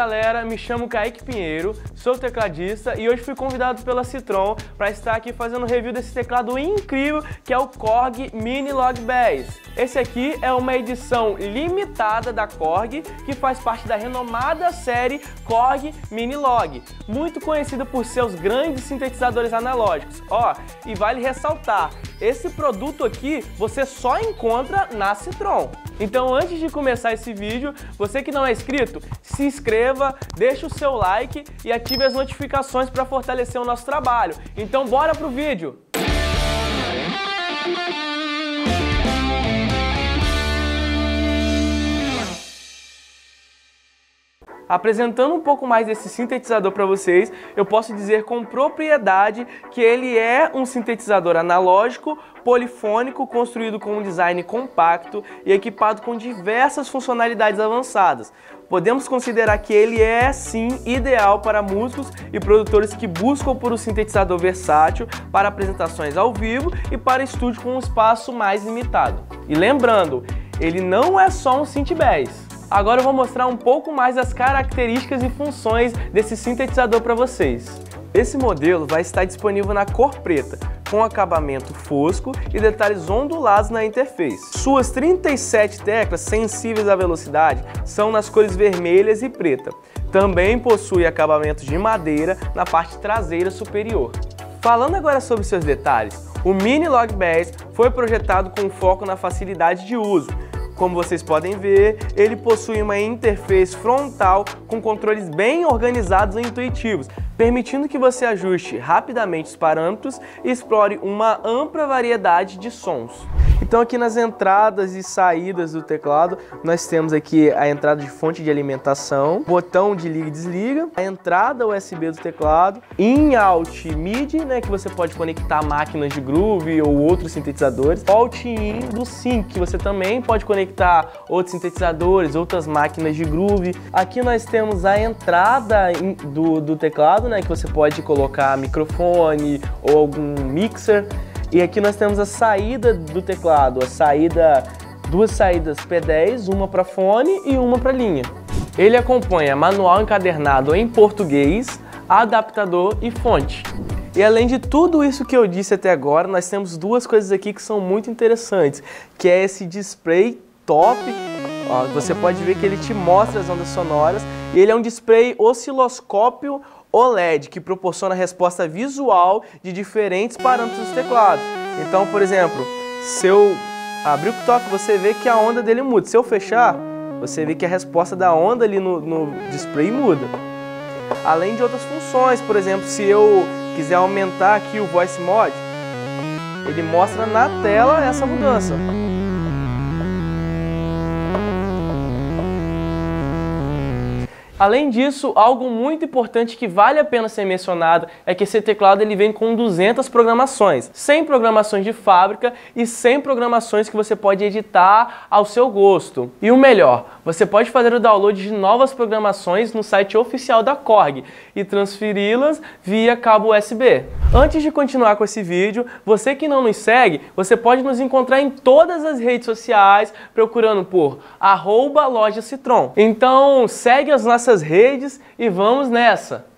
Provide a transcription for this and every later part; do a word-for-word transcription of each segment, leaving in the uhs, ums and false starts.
galera, me chamo Kaique Pinheiro, sou tecladista e hoje fui convidado pela Citron para estar aqui fazendo um review desse teclado incrível que é o Korg Mini-Log Bass. Esse aqui é uma edição limitada da Korg que faz parte da renomada série Korg Mini-Log, muito conhecida por seus grandes sintetizadores analógicos. Ó, e vale ressaltar, esse produto aqui você só encontra na Citron. Então antes de começar esse vídeo, você que não é inscrito, se inscreva, deixa o seu like e ative as notificações para fortalecer o nosso trabalho. Então bora pro vídeo! Apresentando um pouco mais desse sintetizador para vocês, eu posso dizer com propriedade que ele é um sintetizador analógico, polifônico, construído com um design compacto e equipado com diversas funcionalidades avançadas. Podemos considerar que ele é, sim, ideal para músicos e produtores que buscam por um sintetizador versátil para apresentações ao vivo e para estúdio com um espaço mais limitado. E lembrando, ele não é só um synth bass. Agora eu vou mostrar um pouco mais das características e funções desse sintetizador para vocês. Esse modelo vai estar disponível na cor preta, com acabamento fosco e detalhes ondulados na interface. Suas trinta e sete teclas sensíveis à velocidade são nas cores vermelhas e preta. Também possui acabamento de madeira na parte traseira superior. Falando agora sobre seus detalhes, o Mini-Log Bass foi projetado com foco na facilidade de uso. Como vocês podem ver, ele possui uma interface frontal com controles bem organizados e intuitivos, permitindo que você ajuste rapidamente os parâmetros e explore uma ampla variedade de sons. Então aqui nas entradas e saídas do teclado, nós temos aqui a entrada de fonte de alimentação, botão de liga e desliga, a entrada U S B do teclado, in, out, midi, né, que você pode conectar máquinas de groove ou outros sintetizadores, out e in do sync, que você também pode conectar outros sintetizadores, outras máquinas de groove. Aqui nós temos a entrada do, do teclado, né, que você pode colocar microfone ou algum mixer. E aqui nós temos a saída do teclado, a saída, duas saídas P dez, uma para fone e uma para linha. Ele acompanha manual encadernado em português, adaptador e fonte. E além de tudo isso que eu disse até agora, nós temos duas coisas aqui que são muito interessantes, que é esse display top. Ó, você pode ver que ele te mostra as ondas sonoras e ele é um display osciloscópio O L E D, que proporciona resposta visual de diferentes parâmetros do teclado. Então, por exemplo, se eu abrir o toque, você vê que a onda dele muda. Se eu fechar, você vê que a resposta da onda ali no, no display muda. Além de outras funções, por exemplo, se eu quiser aumentar aqui o Voice Mod, ele mostra na tela essa mudança. Além disso, algo muito importante que vale a pena ser mencionado é que esse teclado ele vem com duzentas programações, cem programações de fábrica e cem programações que você pode editar ao seu gosto. E o melhor, você pode fazer o download de novas programações no site oficial da Korg e transferi-las via cabo U S B. Antes de continuar com esse vídeo, você que não nos segue, você pode nos encontrar em todas as redes sociais procurando por arroba loja Citron. Então segue as nossas redes e vamos nessa!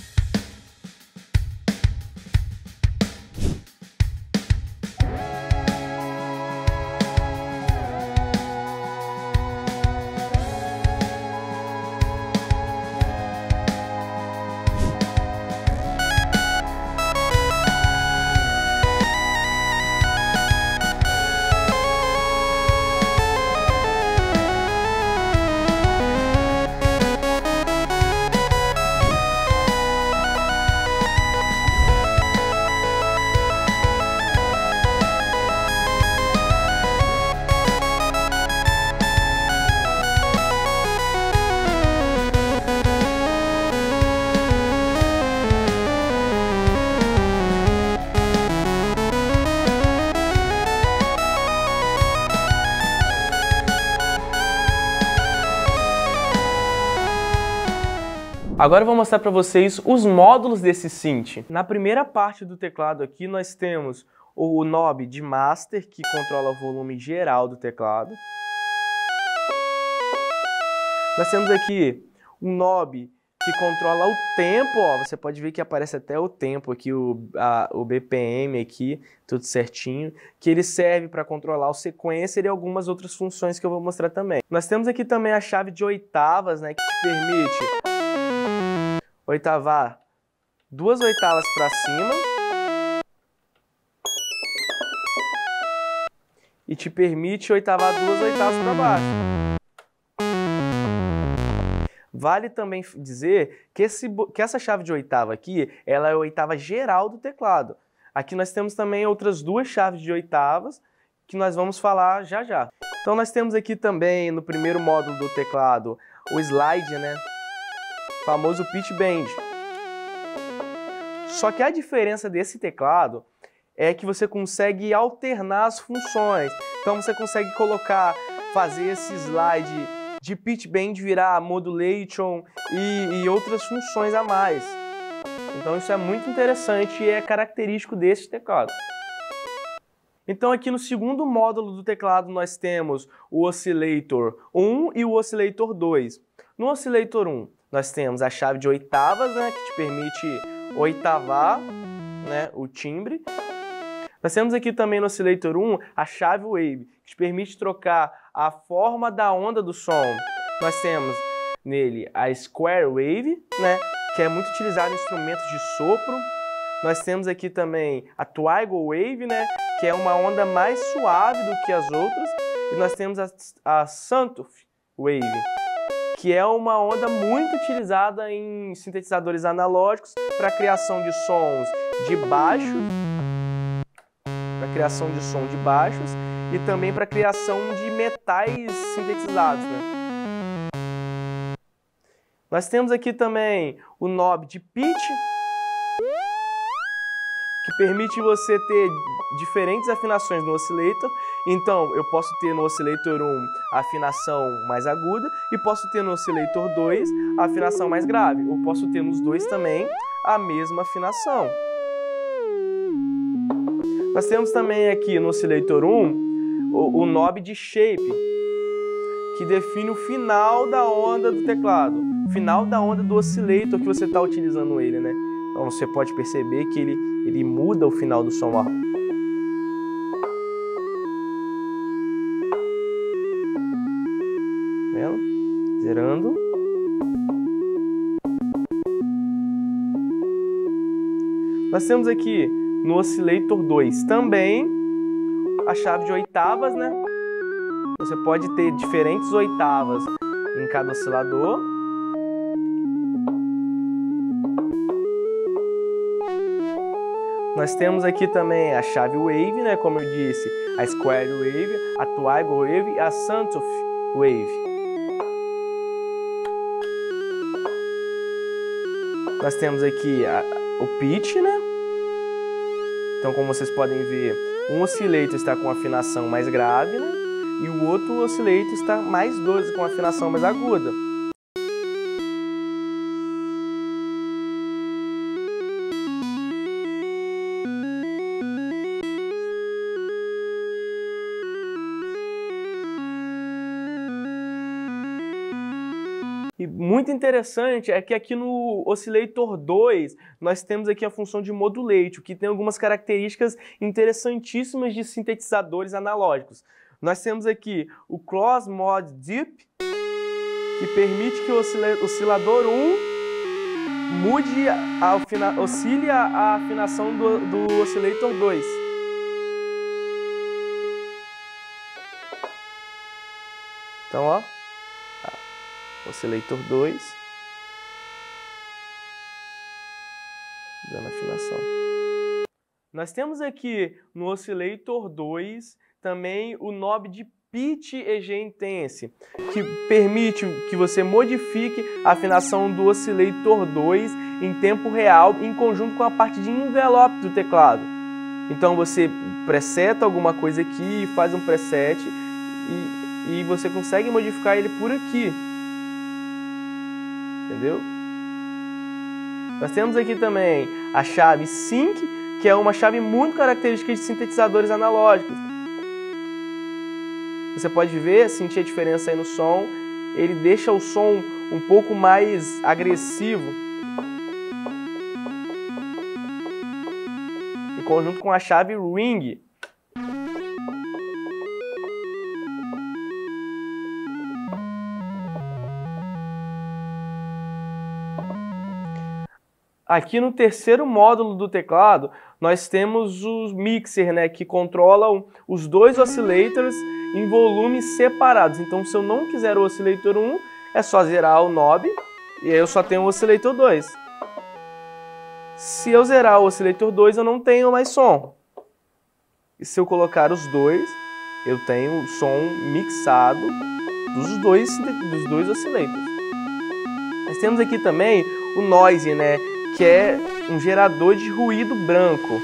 Agora eu vou mostrar para vocês os módulos desse synth. Na primeira parte do teclado aqui nós temos o knob de master, que controla o volume geral do teclado. Nós temos aqui um knob que controla o tempo, ó, você pode ver que aparece até o tempo aqui, o, a, o B P M aqui, tudo certinho, que ele serve para controlar o sequencer e algumas outras funções que eu vou mostrar também. Nós temos aqui também a chave de oitavas, né, que te permite oitavar duas oitavas para cima e te permite oitavar duas oitavas para baixo. Vale também dizer que, esse, que essa chave de oitava aqui, ela é a oitava geral do teclado. Aqui nós temos também outras duas chaves de oitavas que nós vamos falar já já. Então nós temos aqui também no primeiro módulo do teclado o slide, né? O famoso pitch bend. Só que a diferença desse teclado é que você consegue alternar as funções. Então você consegue colocar, fazer esse slide de pitch bend virar modulation e, e outras funções a mais. Então isso é muito interessante e é característico desse teclado. Então aqui no segundo módulo do teclado nós temos o Oscillator um e o Oscillator dois. No Oscillator um nós temos a chave de oitavas, né, que te permite oitavar, né, o timbre. Nós temos aqui também no Oscillator um a chave Wave, que te permite trocar a forma da onda do som. Nós temos nele a Square Wave, né, que é muito utilizada em instrumentos de sopro. Nós temos aqui também a Twigle Wave, né, que é uma onda mais suave do que as outras. E nós temos a, a Santuf Wave, que é uma onda muito utilizada em sintetizadores analógicos para a criação de sons de baixo, para criação de som de baixos e também para criação de metais sintetizados, né? Nós temos aqui também o knob de pitch, que permite você ter diferentes afinações no oscillator. Então, eu posso ter no Oscillator um a afinação mais aguda e posso ter no Oscillator dois a afinação mais grave. Ou posso ter nos dois também a mesma afinação. Nós temos também aqui no Oscillator um o, o knob de shape, que define o final da onda do teclado, o final da onda do oscillator que você está utilizando ele, né? Então você pode perceber que ele, ele muda o final do som. Ó. Vendo? Zerando. Nós temos aqui no Oscillator dois também a chave de oitavas, né? Você pode ter diferentes oitavas em cada oscilador. Nós temos aqui também a chave Wave, né? Como eu disse, a Square Wave, a Twigle Wave e a Santuf Wave. Nós temos aqui a, o pitch, né? Então, como vocês podem ver, um oscillator está com afinação mais grave, né? E o outro oscillator está mais doze com afinação mais aguda. E muito interessante é que aqui no Oscillator dois nós temos aqui a função de modulation, que tem algumas características interessantíssimas de sintetizadores analógicos. Nós temos aqui o Cross Mod Dip, que permite que o oscilador um mude a, a, oscile a afinação do, do Oscillator dois. Então, ó. Oscillator dois, dando afinação. Nós temos aqui no Oscillator dois também o knob de Pitch E G Intense, que permite que você modifique a afinação do Oscillator dois em tempo real, em conjunto com a parte de envelope do teclado. Então você preseta alguma coisa aqui, faz um preset e, e você consegue modificar ele por aqui. Entendeu? Nós temos aqui também a chave Sync, que é uma chave muito característica de sintetizadores analógicos. Você pode ver, sentir a diferença aí no som. Ele deixa o som um pouco mais agressivo, em conjunto com a chave Ring. Aqui no terceiro módulo do teclado, nós temos o mixer, né, que controla os dois oscillators em volumes separados. Então, se eu não quiser o oscillator um, é só zerar o knob e aí eu só tenho o oscillator dois. Se eu zerar o oscillator dois, eu não tenho mais som. E se eu colocar os dois, eu tenho o som mixado dos dois, dos dois oscillators. Nós temos aqui também o noise, né, que é um gerador de ruído branco.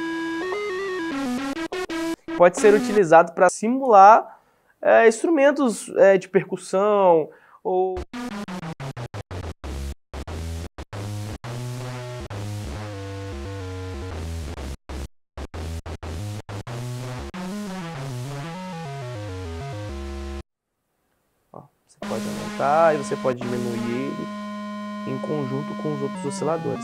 Pode ser utilizado para simular é, instrumentos é, de percussão ou Ó, você pode aumentar e você pode diminuir ele em conjunto com os outros osciladores.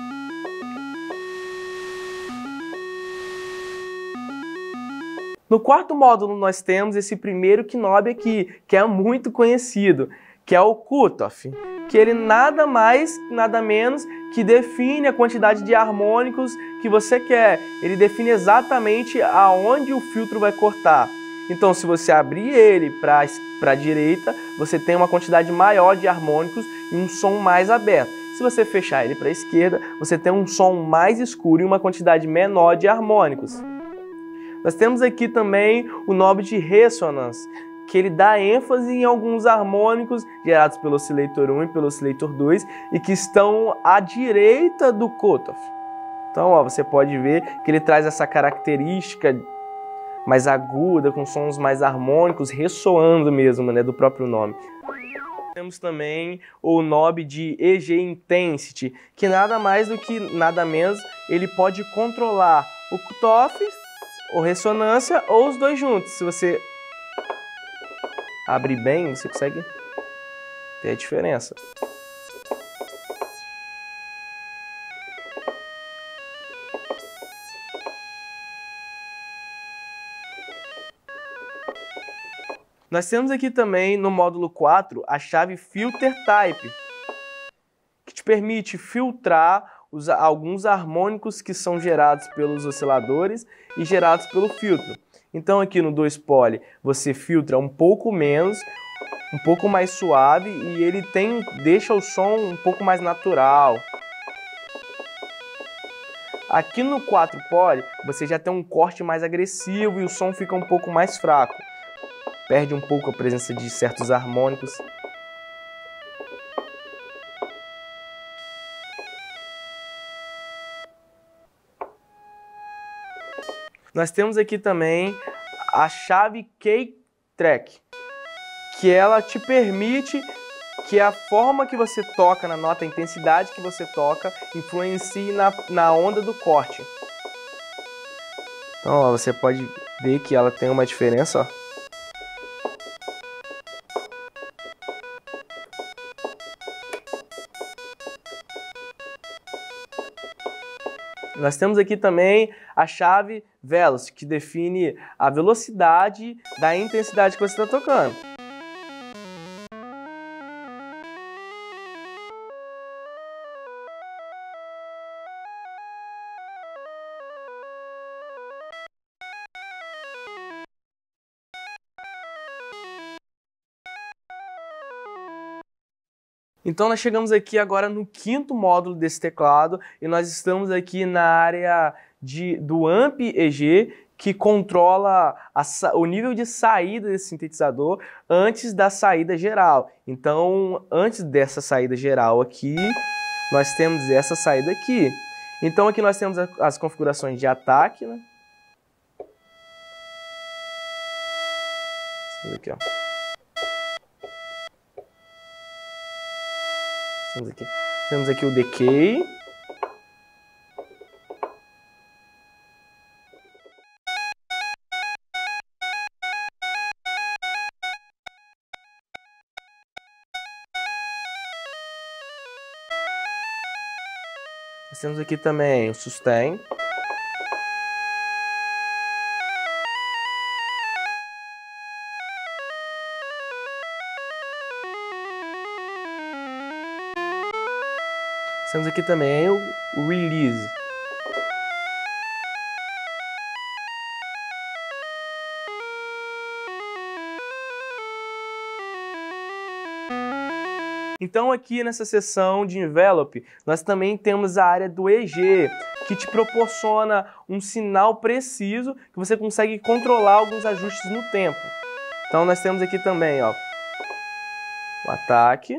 No quarto módulo nós temos esse primeiro knob aqui, que é muito conhecido, que é o cutoff, que ele nada mais, nada menos que define a quantidade de harmônicos que você quer. Ele define exatamente aonde o filtro vai cortar. Então, se você abrir ele para a direita, você tem uma quantidade maior de harmônicos e um som mais aberto. Se você fechar ele para a esquerda, você tem um som mais escuro e uma quantidade menor de harmônicos. Nós temos aqui também o knob de Resonance, que ele dá ênfase em alguns harmônicos gerados pelo oscillator um e pelo oscillator dois e que estão à direita do cutoff. Então, ó, você pode ver que ele traz essa característica mais aguda, com sons mais harmônicos, ressoando mesmo, né, do próprio nome. Temos também o knob de E G Intensity, que nada mais do que nada menos, ele pode controlar o cutoff, ou ressonância, ou os dois juntos. Se você abrir bem, você consegue ter a diferença. Nós temos aqui também no módulo quatro a chave Filter Type, que te permite filtrar os, alguns harmônicos que são gerados pelos osciladores e gerados pelo filtro. Então aqui no dois poly você filtra um pouco menos, um pouco mais suave e ele tem, deixa o som um pouco mais natural. Aqui no quatro poly você já tem um corte mais agressivo e o som fica um pouco mais fraco. Perde um pouco a presença de certos harmônicos. Nós temos aqui também a chave K-Track, que ela te permite que a forma que você toca na nota, a intensidade que você toca, influencie na, na onda do corte. Então, ó, você pode ver que ela tem uma diferença, ó. Nós temos aqui também a chave Velocity, que define a velocidade da intensidade que você está tocando. Então nós chegamos aqui agora no quinto módulo desse teclado e nós estamos aqui na área de, do Amp E G, que controla a, o nível de saída desse sintetizador antes da saída geral. Então, antes dessa saída geral aqui, nós temos essa saída aqui. Então aqui nós temos as configurações de ataque, né? Isso aqui, ó. Temos aqui, temos aqui o decay. Nós temos aqui também o sustain. Temos aqui também o, o release. Então aqui nessa seção de envelope, nós também temos a área do E G, que te proporciona um sinal preciso que você consegue controlar alguns ajustes no tempo. Então nós temos aqui também, ó, o ataque.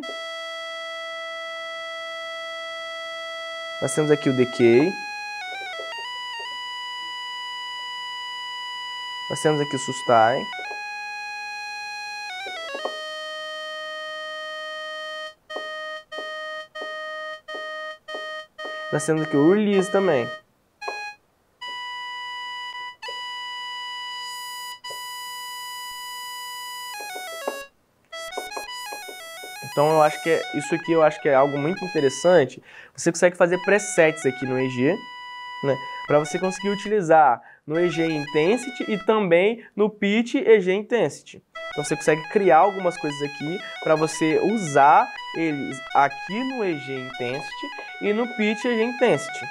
Nós temos aqui o decay. Nós temos aqui o sustain. Nós temos aqui o release também. Então eu acho que é, isso aqui eu acho que é algo muito interessante. Você consegue fazer presets aqui no E G, né, para você conseguir utilizar no E G Intensity e também no Pitch E G Intensity. Então você consegue criar algumas coisas aqui para você usar eles aqui no E G Intensity e no Pitch E G Intensity.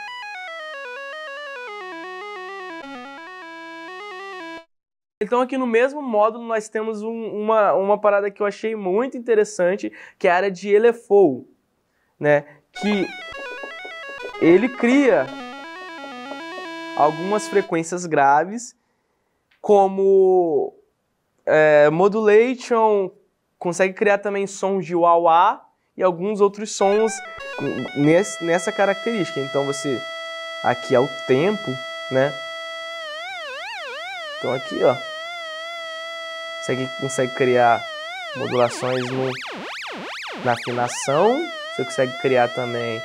Então aqui no mesmo módulo nós temos um, uma, uma parada que eu achei muito interessante, que é a área de L F O, né? Que ele cria algumas frequências graves, como é, modulation, consegue criar também sons de wah-wah e alguns outros sons nesse, nessa característica. Então você, aqui é o tempo, né? Então aqui, ó, você consegue criar modulações no, na afinação, você consegue criar também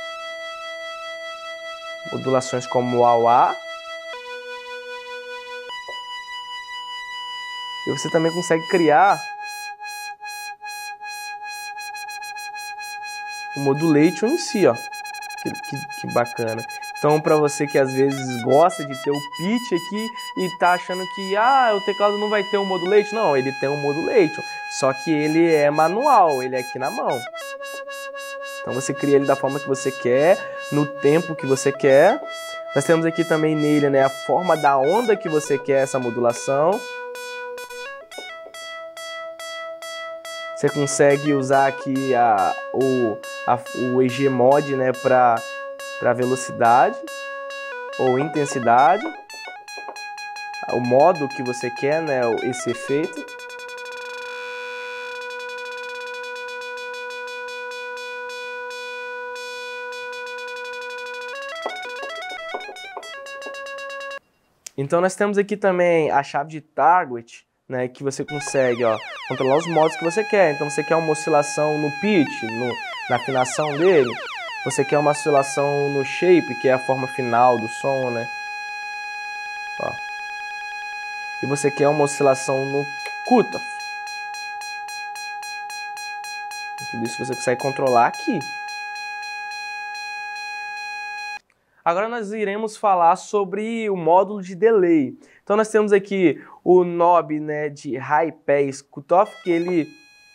modulações como wah-wah. E você também consegue criar o modulation em si, ó. Que, que, que bacana. Então, para você que às vezes gosta de ter o pitch aqui e tá achando que ah, o teclado não vai ter um modulation, não, ele tem um modulation, só que ele é manual, ele é aqui na mão. Então você cria ele da forma que você quer, no tempo que você quer. Nós temos aqui também nele, né, a forma da onda que você quer essa modulação. Você consegue usar aqui a, o, a, o E G Mod, né, para para velocidade ou intensidade, o modo que você quer, né, esse efeito. Então nós temos aqui também a chave de target, né, que você consegue, ó, controlar os modos que você quer. Então você quer uma oscilação no pitch, no, na afinação dele. Você quer uma oscilação no shape, que é a forma final do som, né? Ó. E você quer uma oscilação no cutoff. Tudo isso você consegue controlar aqui. Agora nós iremos falar sobre o módulo de delay. Então nós temos aqui o knob, né, de High Pass Cutoff, que ele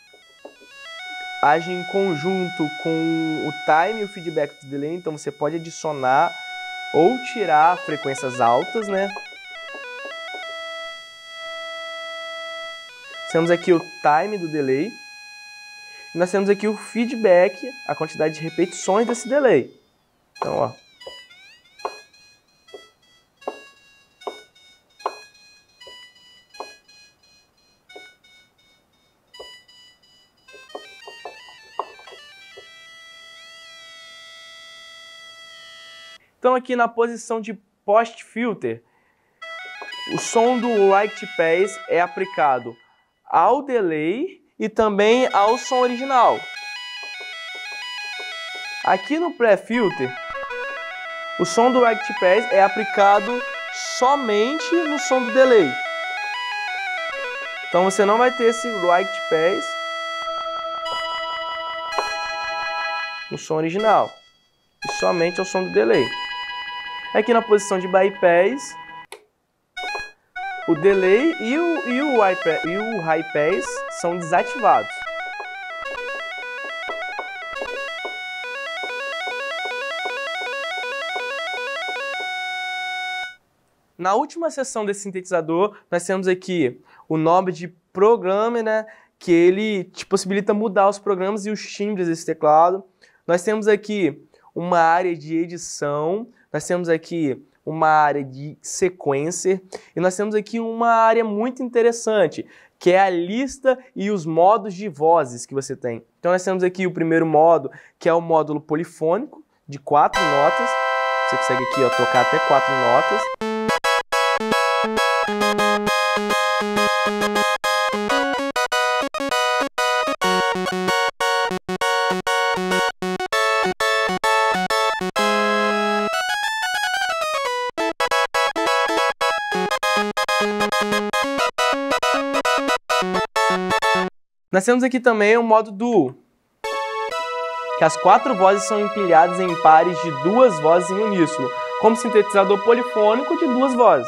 age em conjunto com o time e o feedback do delay. Então você pode adicionar ou tirar frequências altas, né? Temos aqui o time do delay. E nós temos aqui o feedback, a quantidade de repetições desse delay. Então, ó. Então aqui na posição de post filter, o som do right pass é aplicado ao delay e também ao som original. Aqui no pré-filter, o som do right pass é aplicado somente no som do delay. Então você não vai ter esse right pass no som original. e somente ao som do delay. Aqui na posição de bypass, o delay e o, e o, high, e o high pass são desativados. Na última seção desse sintetizador, nós temos aqui o knob de programa, né, que ele te possibilita mudar os programas e os timbres desse teclado. Nós temos aqui uma área de edição, nós temos aqui uma área de sequencer e nós temos aqui uma área muito interessante, que é a lista e os modos de vozes que você tem. Então nós temos aqui o primeiro modo, que é o módulo polifônico, de quatro notas. Você consegue aqui, ó, tocar até quatro notas. Nós temos aqui também o modo duo, que as quatro vozes são empilhadas em pares de duas vozes em uníssono, como sintetizador polifônico de duas vozes.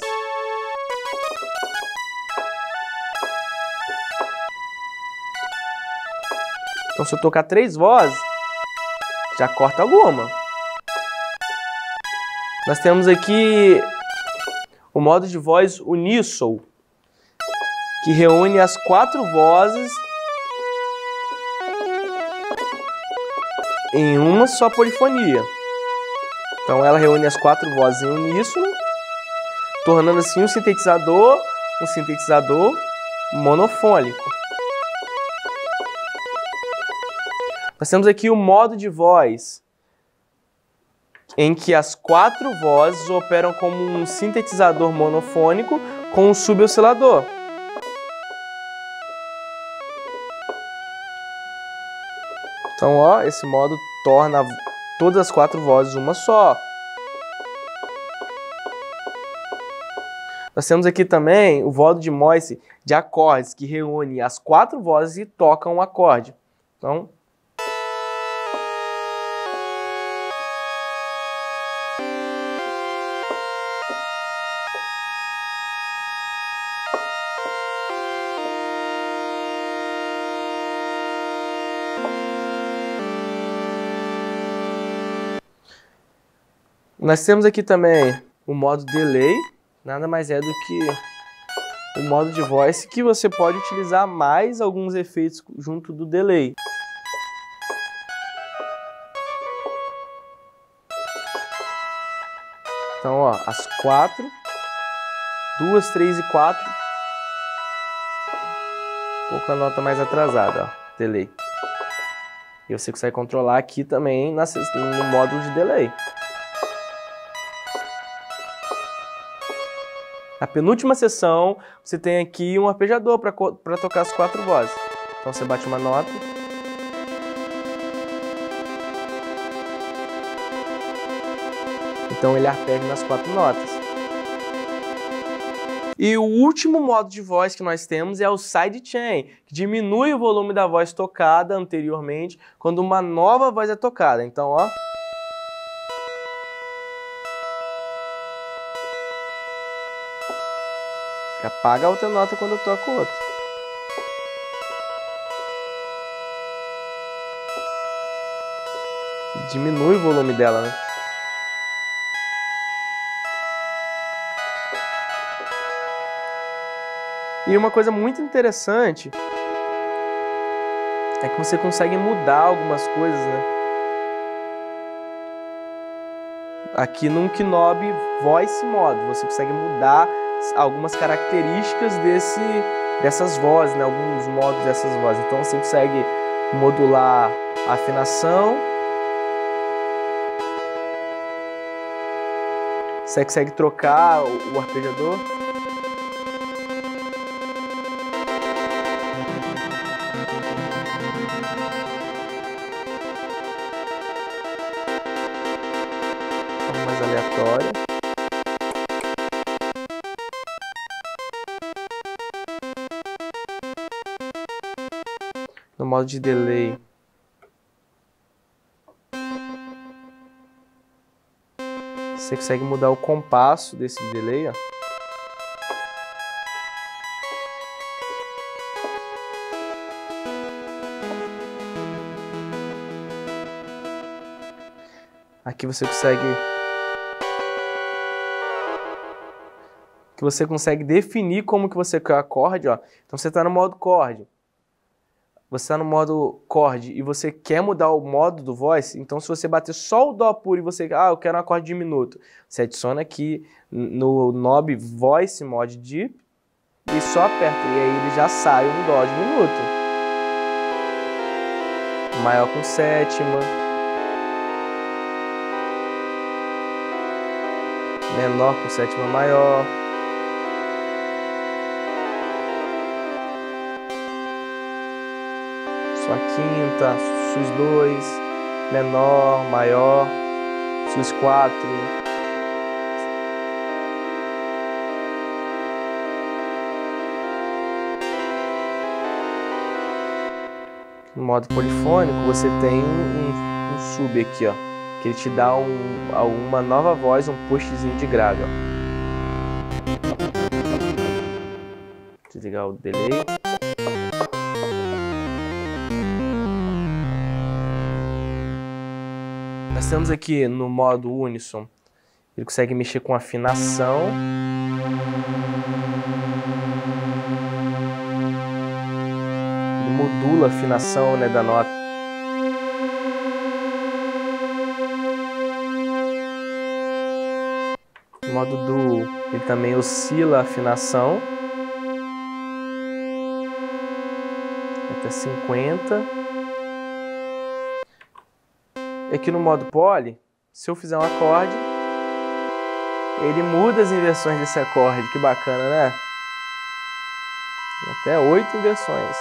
Então, se eu tocar três vozes, já corta alguma. Nós temos aqui o modo de voz uníssono, que reúne as quatro vozes em uma só polifonia. Então ela reúne as quatro vozes em uníssono, tornando assim um sintetizador, um sintetizador monofônico. Nós temos aqui o modo de voz, em que as quatro vozes operam como um sintetizador monofônico com um suboscilador. Então, ó, esse modo torna todas as quatro vozes uma só. Nós temos aqui também o modo de Morse de acordes, que reúne as quatro vozes e toca um acorde. Então, nós temos aqui também o modo delay, nada mais é do que o modo de voice, que você pode utilizar mais alguns efeitos junto do delay. Então, ó, as quatro, duas, três e quatro, pouca nota mais atrasada, ó, delay. E você consegue controlar aqui também no módulo de delay. Na penúltima seção, você tem aqui um arpejador para tocar as quatro vozes. Então você bate uma nota. Então ele arpeja nas quatro notas. E o último modo de voz que nós temos é o sidechain, que diminui o volume da voz tocada anteriormente quando uma nova voz é tocada. Então, ó. Apaga a outra nota quando eu toco outra. Diminui o volume dela, né? E uma coisa muito interessante é que você consegue mudar algumas coisas, né? Aqui no knob Voice Mode, você consegue mudar algumas características desse, dessas vozes, né? Alguns modos dessas vozes. Então você consegue modular a afinação, você consegue trocar o, o arpejador. Mais aleatória. No modo de delay, Você consegue mudar o compasso desse delay, ó. Aqui você consegue que você consegue definir como que você quer o acorde, ó. Então você está no modo chord. Você está no modo chord e você quer mudar o modo do voice, então se você bater só o dó puro e você, ah, eu quero um acorde diminuto, você adiciona aqui no knob voice mod deep e só aperta e aí ele já sai um dó diminuto. Maior com sétima. Menor com sétima maior. Sua quinta, sus dois, menor, maior, sus quatro. No modo polifônico você tem um, um, um sub aqui, ó, que ele te dá um, uma nova voz, um pushzinho de grave, ó. Desligar o delay. Nós temos aqui no modo unisson, ele consegue mexer com afinação. Ele modula a afinação, né, da nota. No modo duo, ele também oscila a afinação. Até cinquenta. Aqui no modo poly, se eu fizer um acorde, ele muda as inversões desse acorde. Que bacana, né? Até oito inversões.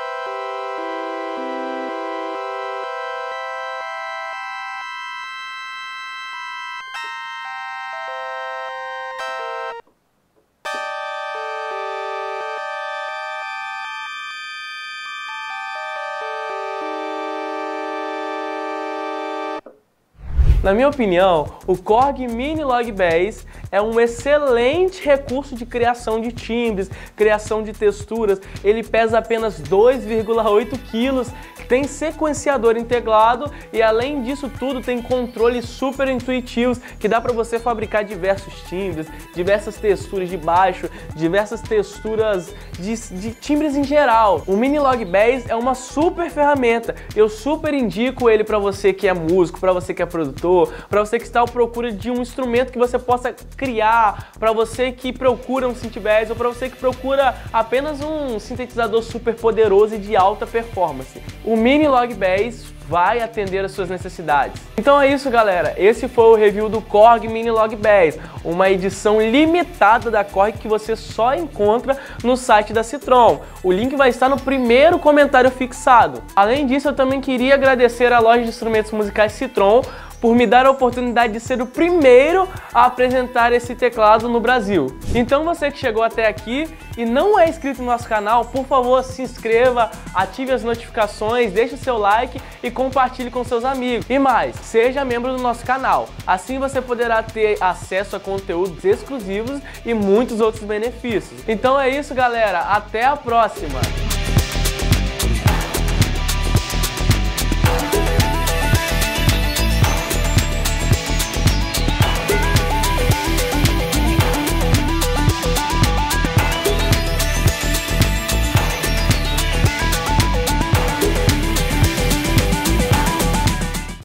Na minha opinião, o Korg Mini Log Bass é um excelente recurso de criação de timbres, criação de texturas. Ele pesa apenas dois vírgula oito quilos, tem sequenciador integrado e além disso tudo tem controles super intuitivos que dá para você fabricar diversos timbres, diversas texturas de baixo, diversas texturas de, de timbres em geral. O Mini Log Bass é uma super ferramenta. Eu super indico ele para você que é músico, para você que é produtor, para você que está à procura de um instrumento que você possa criar, para você que procura um synth bass ou para você que procura apenas um sintetizador super poderoso e de alta performance. O Mini Log Bass vai atender às suas necessidades. Então é isso, galera. Esse foi o review do Korg Mini Log Bass, uma edição limitada da Korg que você só encontra no site da Citron. O link vai estar no primeiro comentário fixado. Além disso, eu também queria agradecer à loja de instrumentos musicais Citron por me dar a oportunidade de ser o primeiro a apresentar esse teclado no Brasil. Então você que chegou até aqui e não é inscrito no nosso canal, por favor se inscreva, ative as notificações, deixe o seu like e compartilhe com seus amigos. E mais, seja membro do nosso canal. Assim você poderá ter acesso a conteúdos exclusivos e muitos outros benefícios. Então é isso, galera. Até a próxima!